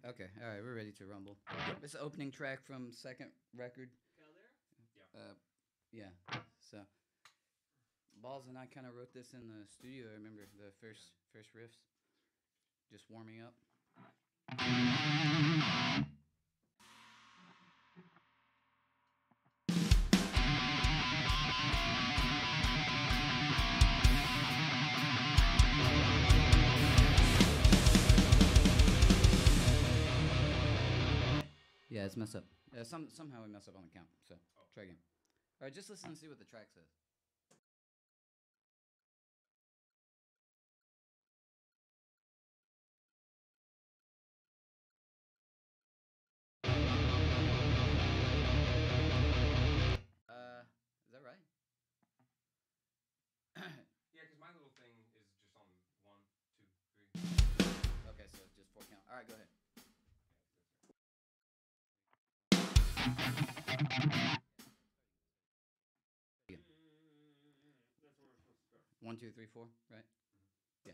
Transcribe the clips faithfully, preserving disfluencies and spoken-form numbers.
Okay, all right, we're ready to rumble. This opening track from second record. Yeah. Uh, yeah. So, Balls and I kind of wrote this in the studio. I remember the first first riffs, just warming up. Yeah, it's messed up. Uh, some somehow we mess up on the count. So Oh. try again. All right, just listen and see what the track says. Uh, is that right? Yeah, because my little thing is just on one, two, three. Okay, so just four count. All right, go ahead. Yeah. That's where we're supposed to start. One, two, three, four. Right. Yeah.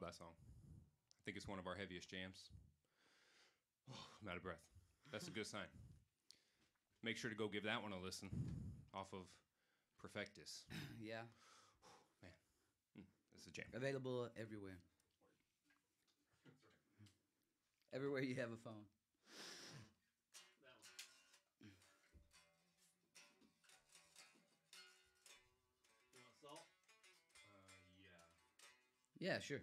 that song. I think it's one of our heaviest jams. Oh, I'm out of breath. That's a good sign. Make sure to go give that one a listen off of Perfectus. Yeah. Man, mm, this is a jam. Available everywhere. Everywhere you have a phone. That one. You want salt? Uh, yeah. Yeah, sure.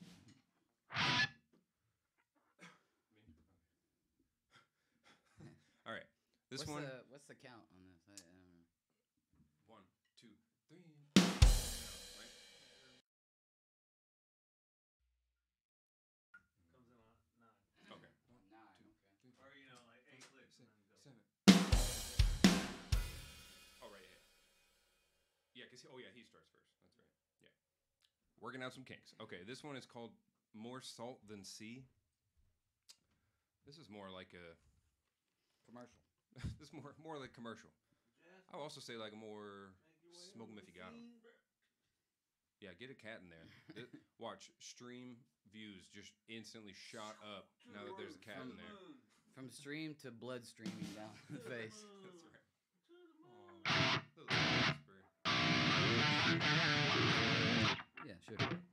All right. This what's one. The, what's the count on this? I, I don't know. One, two, three. Right? Comes in on nine. Okay. One, Nine. two, Okay. three, Or, you know, like eight clicks and then go. seven. Oh, right, yeah. Yeah, because, oh, yeah, he starts first. That's right. Yeah. Working out some kinks. Okay, this one is called More Salt Than Sea. This is more like a... Commercial. this is more, more like commercial. I would also say like a more smoke 'em if you got 'em. Yeah, get a cat in there. Th- Watch, stream views just instantly shot up now that there's a cat in there. From stream to blood streaming down the face. That's right. Aw, little whisper. Yeah, sure.